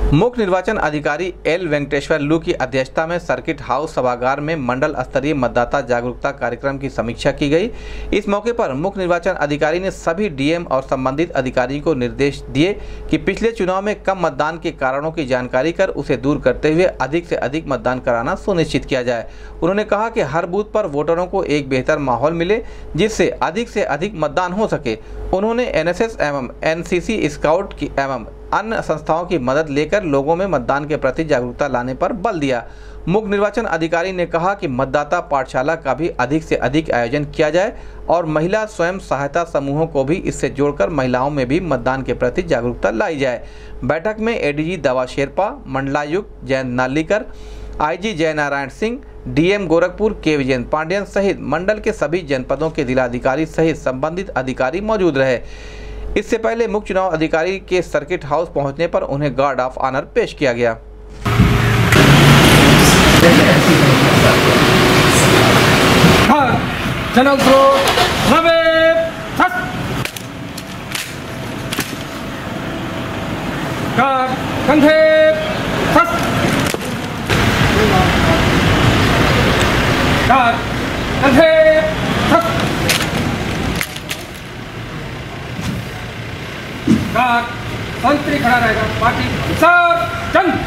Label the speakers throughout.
Speaker 1: मुख्य निर्वाचन अधिकारी एल वेंकटेश्वर लू की अध्यक्षता में सर्किट हाउस सभागार में मंडल स्तरीय मतदाता जागरूकता कार्यक्रम की समीक्षा की गई। इस मौके पर मुख्य निर्वाचन अधिकारी ने सभी डीएम और संबंधित अधिकारी को निर्देश दिए कि पिछले चुनाव में कम मतदान के कारणों की जानकारी कर उसे दूर करते हुए अधिक से अधिक मतदान कराना सुनिश्चित किया जाए। उन्होंने कहा कि हर बूथ पर वोटरों को एक बेहतर माहौल मिले जिससे अधिक मतदान हो सके। उन्होंने एनएसएस एवं एनसीसी स्काउट की एवं अन्य संस्थाओं की मदद लेकर लोगों में मतदान के प्रति जागरूकता लाने पर बल दिया। मुख्य निर्वाचन अधिकारी ने कहा कि मतदाता पाठशाला का भी अधिक से अधिक आयोजन किया जाए और महिला स्वयं सहायता समूहों को भी इससे जोड़कर महिलाओं में भी मतदान के प्रति जागरूकता लाई जाए। बैठक में एडीजी दावा शेरपा, मंडलायुक्त जयंत नार्लिकर, आईजी जयनारायण सिंह, डीएम गोरखपुर के विजयेंद्र पांडेयन सहित मंडल के सभी जनपदों के जिलाधिकारी सहित संबंधित अधिकारी मौजूद रहे। इससे पहले मुख्य चुनाव अधिकारी के सर्किट हाउस पहुंचने पर उन्हें गार्ड ऑफ ऑनर पेश किया गया।
Speaker 2: संतरी खड़ा रहेगा। पार्टी सर चंद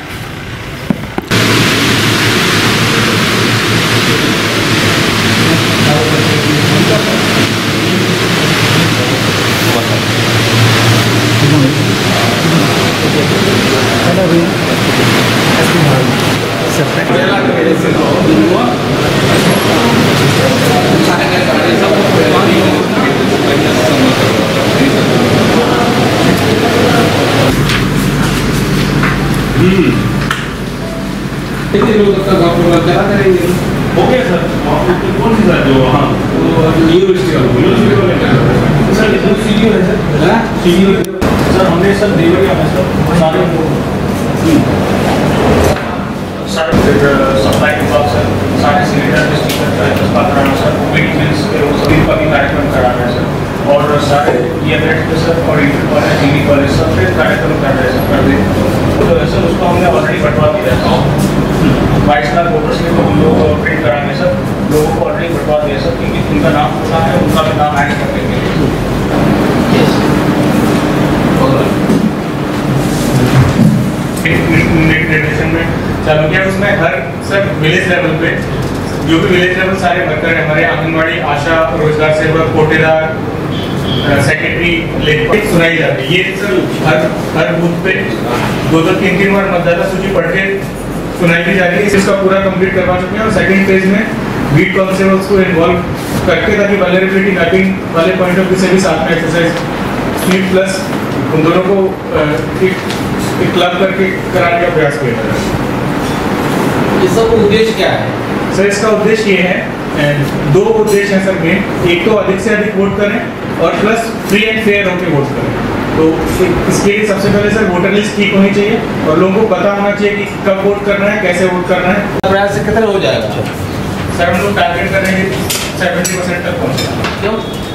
Speaker 2: कितने लोग तक आपको करा करेंगे?
Speaker 3: ओके सर, कौन सी सर जो हाँ
Speaker 2: यूनिवर्सिटी वाले
Speaker 3: सर इधर सीडीओ है सर, सीडीओ सर हमने सर देवरिया में सर सप्लाई विभाग सर सारे सिलेंडर डिस्ट्रीब्यूटर कराना सर, मेडिसिन्स सभी का भी कार्यक्रम कराना है सर, और सारे EMS सर और इंटर कॉलेज डिग्री कॉलेज सब पे कार्यक्रम कर रहे हैं सर। तो सर उसको हमने ऑलरेडी बंटवा दिया है। 22 लाख वोटर्स के तो हम लोग प्रिंट कराएंगे सर, लोगों को ऑलरेडी बंटवा दिया सर, क्योंकि उनका नाम होता है उनका भी नाम ऐड कर देंगे। निर्देशन में चालू किया उसमें हर सर विलेज लेवल पे जो भी विलेज लेवल सारे वर्कर है हमारे आंगनबाड़ी, आशा, रोजगार सेवक, कोटेदार, सेक्रेटरी लेखक सुनाई जाती है। ये सर हर बूथ पे 2-3 बार मतदाता सूची पढ़ के सुनाई भी जा रही है। इसका पूरा कंप्लीट करवा चुके हैं और सेकंड फेज में बीट कांस्टेबल्स को इन्वॉल्व करके ताकि वल्नरेबिलिटी मैपिंग वाले पॉइंट ऑफ व्यू से भी साथ में एक्सरसाइज स्वीप प्लस उन दोनों को एक क्लब करके कराने का प्रयास किया जा रहा है।
Speaker 2: इस सब उद्देश्य क्या है
Speaker 3: सर? इसका उद्देश्य ये है, 2 उद्देश्य हैं सर मेन। एक तो अधिक से अधिक वोट करें और प्लस फ्री एंड फेयर होकर वोट करें। तो इसके लिए सबसे पहले सर वोटर लिस्ट ठीक होनी चाहिए और लोगों को पता होना चाहिए कि कब वोट करना है, कैसे वोट करना है।
Speaker 2: प्रयास से कितना हो जाएगा
Speaker 3: सर? हम लोग टारगेट करेंगे 70% तक पहुँचना।
Speaker 2: क्यों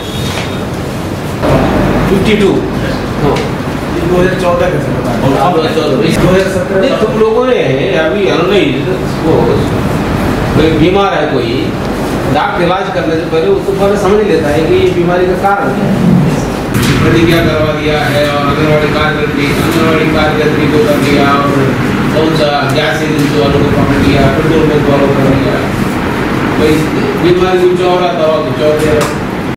Speaker 2: 52 2014 कैसे बता 2017 तुम लोगों ने अभी नहीं बीमार है कोई डॉक्टर इलाज करने से पहले उसको पहले समझ लेता है कि ये बीमारी का कारण क्या है, प्रतिज्ञा करवा दिया है और आंगनबाड़ी कार्यकर्त्री को कर दिया और कौन सा गैस एजेंसी वालों को पकड़ लिया, पेट्रोल पंप वालों को कर लिया, बीमारी कुछ और दवा कुछ और।